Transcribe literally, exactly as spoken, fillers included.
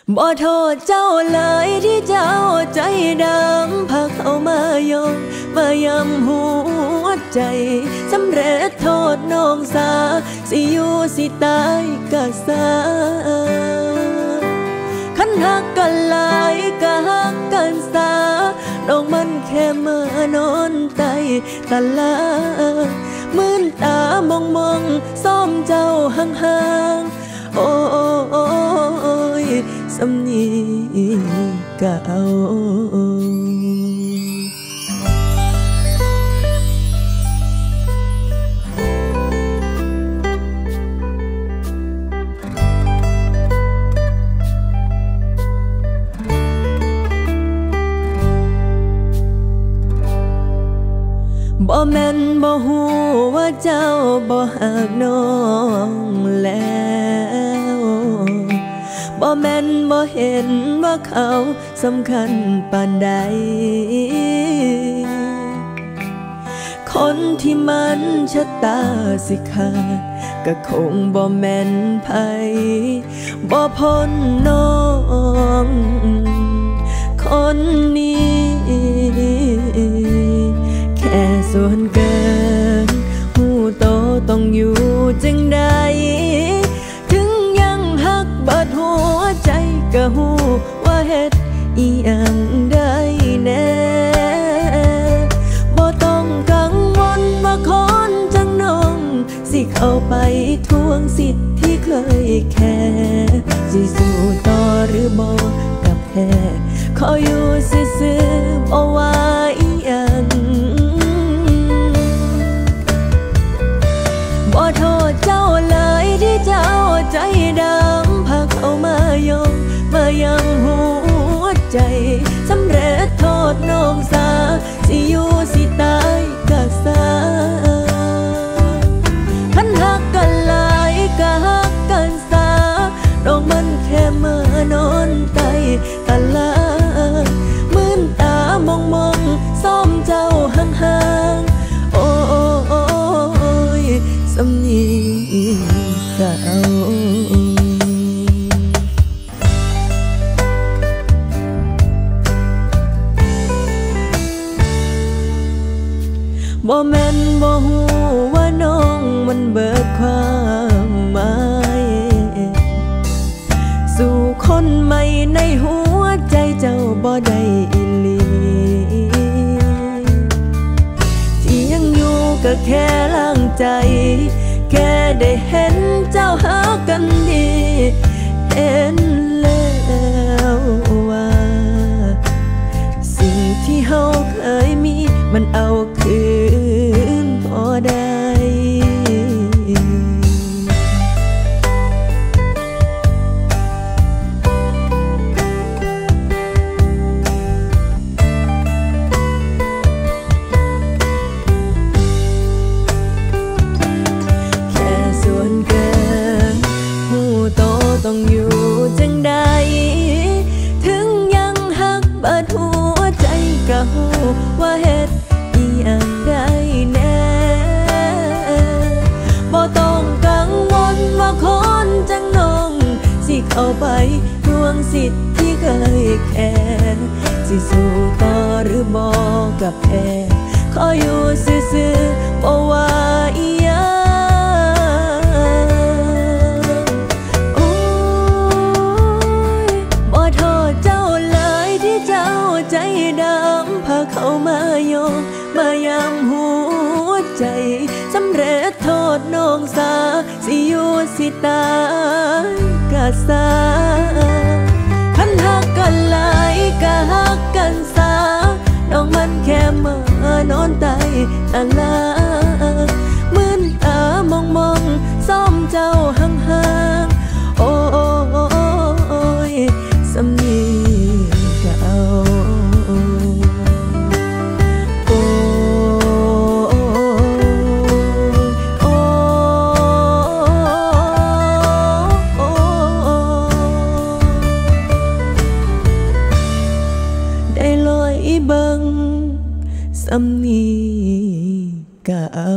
บ่โทษเจ้าเลยที่เจ้าใจดำพาเข้ามายงมายำหัวใจสำเร็จโทษน้องสาสิอยู่สิตายก็สาคันหักกันหลายก็หักกันสาน้องมันแค่มานอนไตตะลามื่นตามองมองซ้อมเจ้าห่างๆโอ้ยสำนีก็เอาบ่แม่นบ่ฮู้ว่าเจ้าบ่หักน้องแล้วบ่แม่นบ่เห็นว่าเขาสำคัญปานใดคนที่มันชะตาสิขาดก็คงบ่แม่นไผบ่พ้นน้องคนนี้แค่ส่วนเกินหูโตต้องอยู่จังใดถึงยังหักเบิดหัวใจก็หูว่าเฮ็ดอีหยังได้แน่บ่ต้องกังวลว่าคนจังน้องสิเข้าไปทวงสิทธิ์ที่เคยแค่สิสู้ต่อหรือบ่กับแพ้ขออยู่ซื่อๆบ่ว่าอีหยังบ่โทษเจ้าเลยที่เจ้าใจดำพาเข้ามายงมายำหัวใจสำเร็จโทษน้องสาสิอยู่สิตายก็สาคันหักกันหลายก็หักกันสาน้องมันแค่มานอนไตตะลามื่นตามองมองซ้อมเจ้าห่างๆโอ้ยสำนีก็เอาบ่แม่นบ่ฮู้ว่าน้องมันเบิดความหมายสู่คนใหม่ในหัวใจเจ้าบ่ได้อีหลีที่ยังอยู่ก็แค่ล้างใจแค่ได้เห็นเจ้าหากันดีเห็นแล้วว่าสิ่งที่เฮาเคยมีมันเอาคืนพอได้ต้องอยู่จังใดถึงยังหักเบิดหัวใจก็หูว่าเฮ็ดอีหยังได้แน่บ่ต้องกังวลว่าคนจังน้องสิเข้าไปทวงสิทธิ์ที่เคยแค่สิสู้ต่อหรือบ่กับแพ้ขออยู่ซื่อๆบ่ว่าอีหยังใจดำพาเข้ามายงมายำหัวใจสำเร็จโทษน้องสาสิอยู่สิตายก็สาคันหักกันหลายก็หักกันสาน้องมันแค่มานอนไตตะลามื่นตามองมองซ้อมเจ้าห่างๆโอ้ยสำนีก็เอาสำนีก็เอา